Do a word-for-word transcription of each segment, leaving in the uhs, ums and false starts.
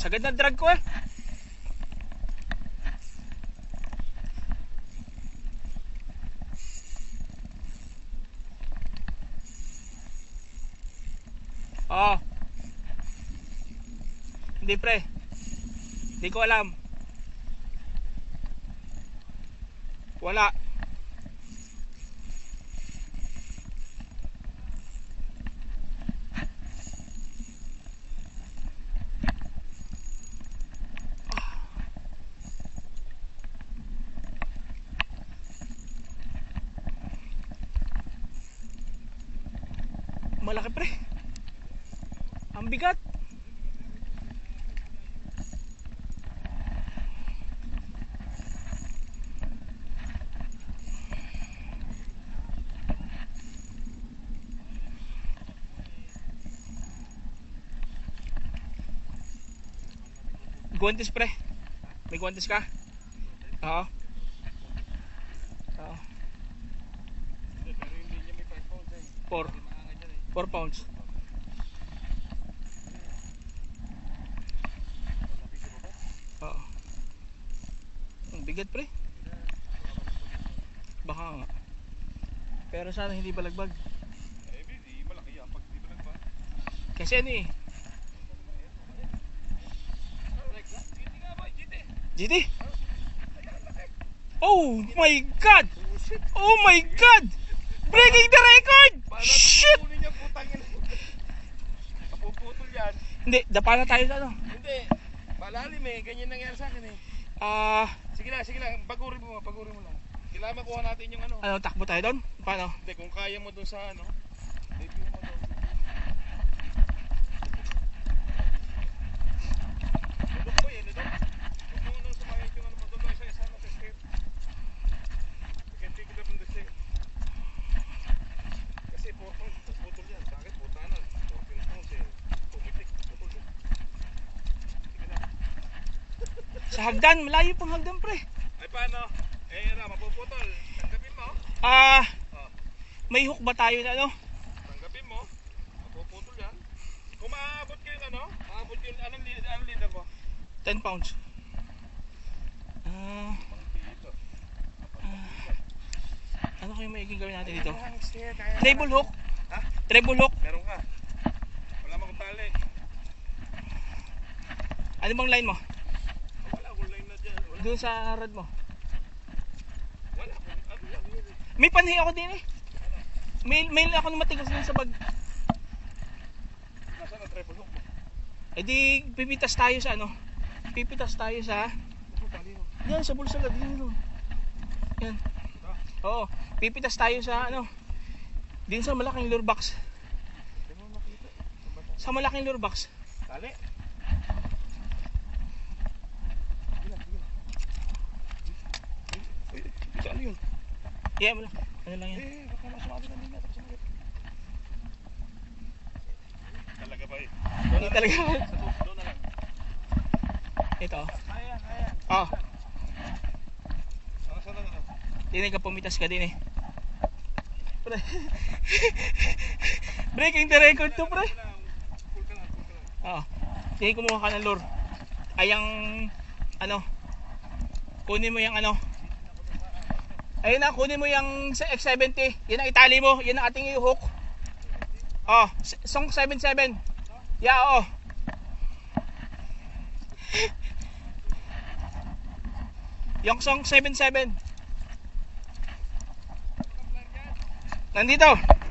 Sagad na drag ko eh. Oh. Hindi pre. Hindi ko alam. Wala. Malaki pre. Ang bigat. Guantes pre. May guantes ka? Oo. Oo. four. four pounds. Oo. Ang bigat pre. Baka nga. Pero sana hindi balagbag. Eh, hindi malaki yan pag hindi balagbag. Kasi ano eh. G T. Oh my god. Oh my god. Breaking the record. Shit. Kapuputol yan. Hindi, dapa na tayo sa ano. Hindi. Malalim eh. Ganyan nangyari sa akin eh. Ah, uh, sige lang, sige lang. Pagurin mo, pagurin mo lang. Kailangan makuha natin yung ano. Ano, takbo tayo doon? Paano? Hindi, kung kaya mo doon sa ano. Debut mo doon. Dudok po yan, dudok. Huwag mo nang sumayad yung ano mo doon sa isa na escape. You can take it up in the safe. Kasi four pounds, putol yan. Bakit? Puta na. four pounds eh. Pumitik, putol yan. Sige na. Sa hagdan, malayo pang hagdan pre. Ay paano? Eh na, mapuputol. Tanggapin mo. Ah, Oh. may hook ba tayo na ano? Tanggapin mo. Mapuputol yan. Kung maaabot ko yung ano, maaabot ko yung anong, anong leader mo? ten pounds. Ah, uh, ano kayo maiging gawin natin dito? Treble hook. Ha? Treble hook. Meron ka. Wala mo kong tali. Ano bang line mo? Wala akong line na dyan. Wala, Doon sa rod mo. wala akong, ano lang yun eh. May panhi ako din eh. May, may ako na matigas din sa bag. Nasaan ang treble hook mo? E di pipitas tayo sa ano? Pipitas tayo sa Ano tali mo? yan sa bulsa lang din. Yan. Oo, pipitas tayo sa ano? Din sa malaking lure box. Hindi mo makita. Sa malaking lure box. Tali. Sige lang, sige lang. Eh, ito ano yun? Yeah, mo lang. Ano lang yan? Eh, baka masumabit ang linya. Tapos sumagot. Talaga ba eh? Hindi talaga. Doon na lang. Ito. Kaya, kaya. Oh, Ano saan na ano? tinig ka pumitas ka din eh. Pre. Breaking the record to pre. Cool ka lang, cool ka lang. Oo. Sige, kumuha ka ng lure. Ay ang ano? Kunin mo yung ano? Ayun na, kunin mo yung X seventy. Yan ang itali mo. Yan ang ating i-hook. Oh, song seventy-seven. Yeah, oo. Yung song seventy-seven. Nandito.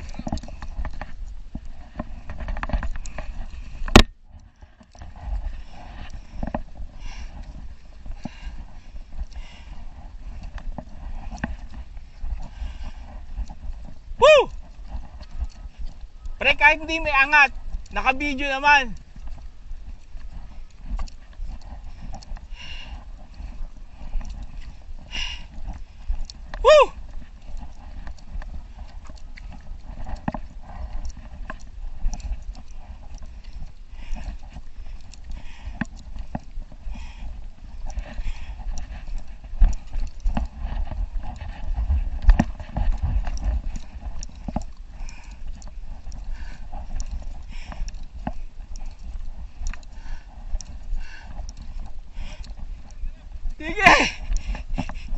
Woo! Pre, kahit hindi may angat, naka-video naman. Woo!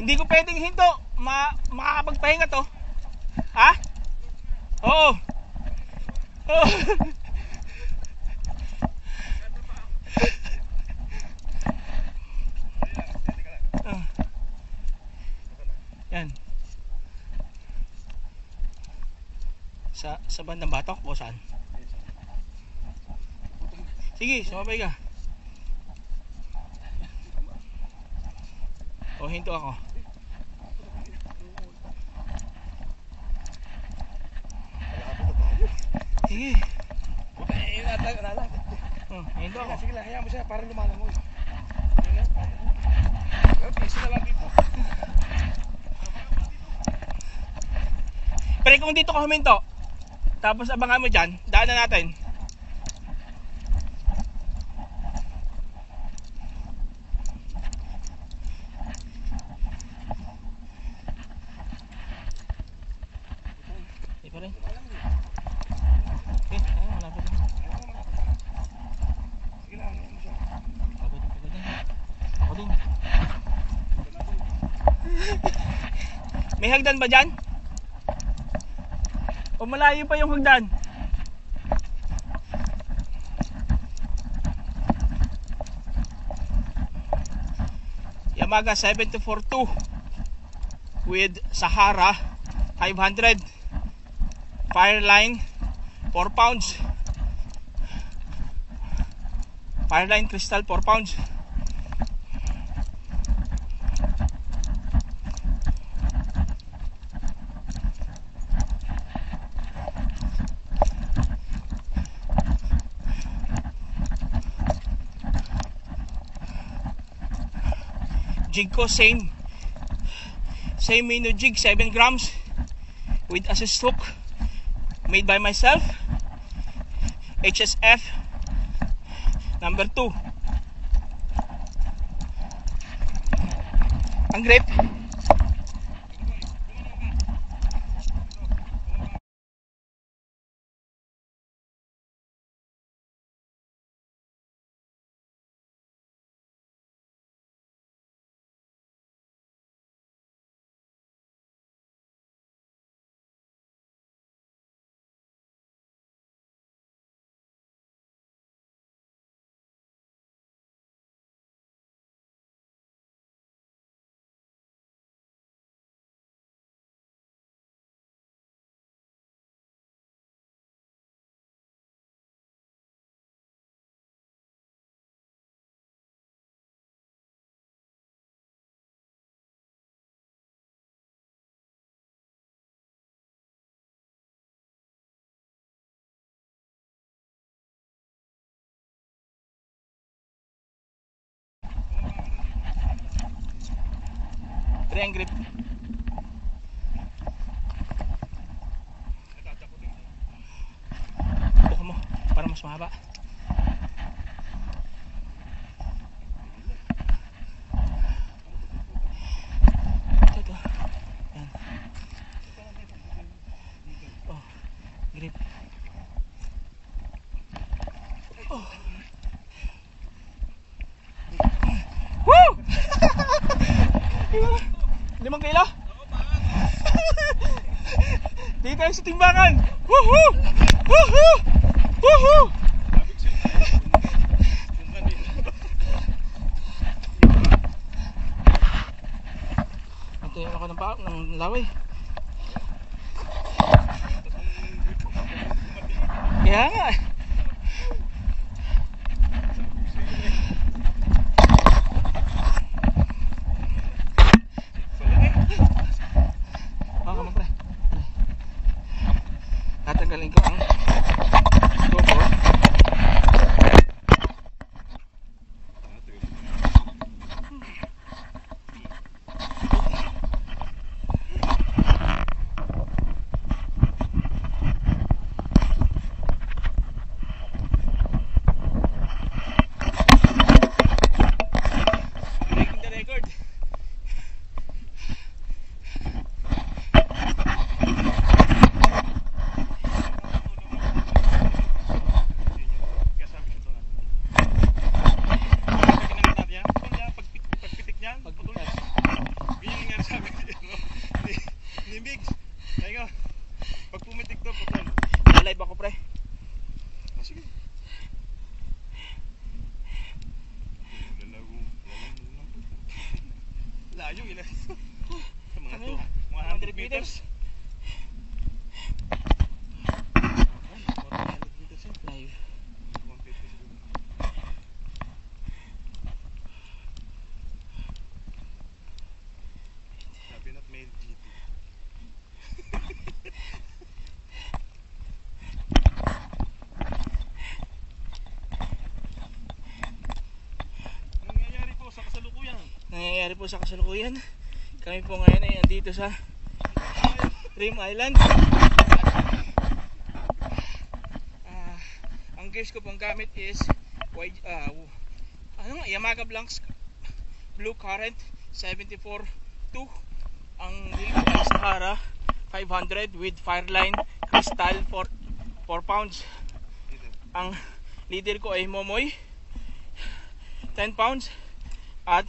Hindi ko pwedeng hinto. Ma makakapagpahinga to. Ha? Oo. Oo. Ah. Yan. Sa sa bandang batok o saan? Sige, sumabay ka. O hinto ako. Sige. Eh, nata, nala. Oh, hinto ako. Sige lang, hayaan mo siya para lumalangoy. Yun na. Okay, isa na lang dito. Pero kung dito ka huminto, tapos abangan mo dyan, daanan natin. Di pa rin. Okay, ayun, malapit na. Sige lang, hayaan mo siya. Pagod na, pagod na. Ako din. May hagdan ba dyan? O malayo pa yung hagdan? Yamaha seven two four two with Sahara five hundred, Fireline four pounds, Fireline Crystal four pounds. Jig ko same same Mino jig, seven grams with assist hook made by myself, H S F number two. Ang grip Try ang grip. Buka mo para mas mahaba. Ito, ito. Yan. Oh, grip. Oh. Woo! Limang kilo? Dito tayo sa timbangan. Woohoo! Woohoo! Woohoo! Antayin ako ng, pa ng laway. Kaya nga. Tatanggalin ko ang GoPro. nangyayari po sa kasalukuyan. Kami po ngayon ay andito sa Rim Island. Uh, ang gears ko pong gamit is uh, ano nga, Yamaha Blanks Blue Current seventy-four two. Ang lead ko ay Sahara five hundred with Fireline Crystal for four pounds. Ang leader ko ay Momoy ten pounds at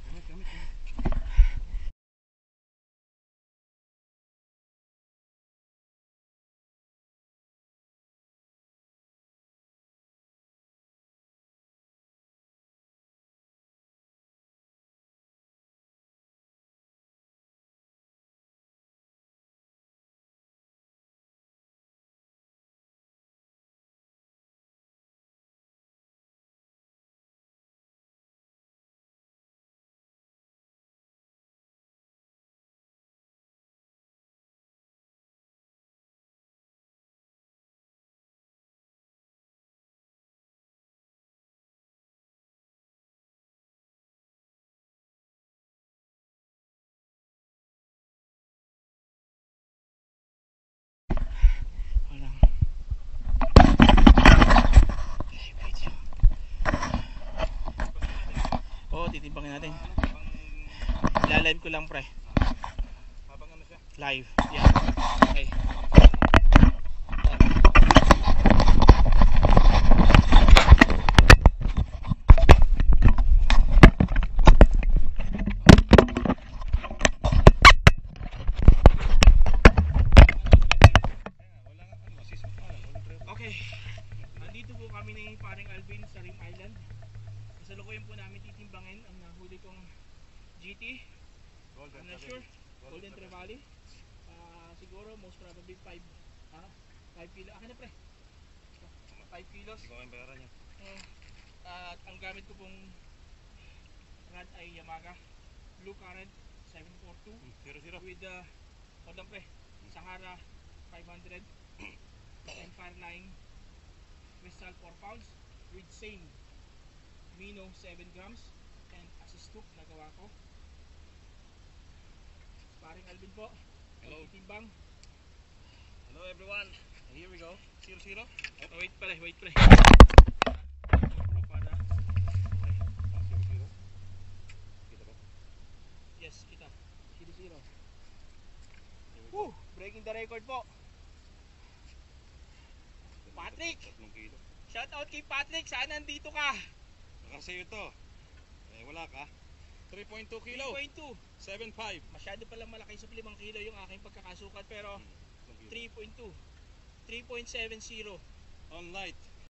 titimbangin natin. Ilalive ko lang pre. Habang ano siya? Live. Yeah. Okay. Okay. Andito po kami ni paring Alvin sa Rim Island. Kasalukuyan po namin titimbangin ang nahuli kong G T. Golden I'm not sure. Golden Trevally. Uh, siguro most probably five ah, five kilo. Akin na pre. five kilos. Hindi ko kayang bayaran niya. Uh, at ang gamit ko pong rod ay Yamaha Blue Current seven forty-two zero zero with uh, hold on pre, Sahara five hundred and Fireline Crystal four pounds with same Mino seven grams and assist hook na gawa ko. Paring Alvin po. Hello. Timbang. Hello everyone. Here we go. Zero zero. Oh, wait pala, wait pala. GoPro para. Okay. Zero zero. Kita ba? Yes, kita. Zero zero. Woo! Breaking the record po. Patrick! Tatlong kilo. Shout out kay Patrick. Sana nandito ka. Nakasayo to. Eh wala ka. three point two three kilo. point two. seven five. Masyado palang malaki sa limang kilo yung aking pagkakasukat pero three point two. three point seven zero. On light.